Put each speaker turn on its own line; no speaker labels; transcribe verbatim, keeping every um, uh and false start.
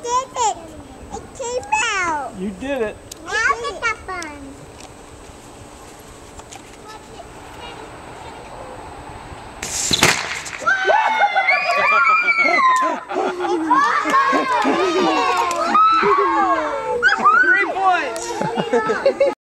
did it. It came out.
You did it.
Now get that bun.
Three points.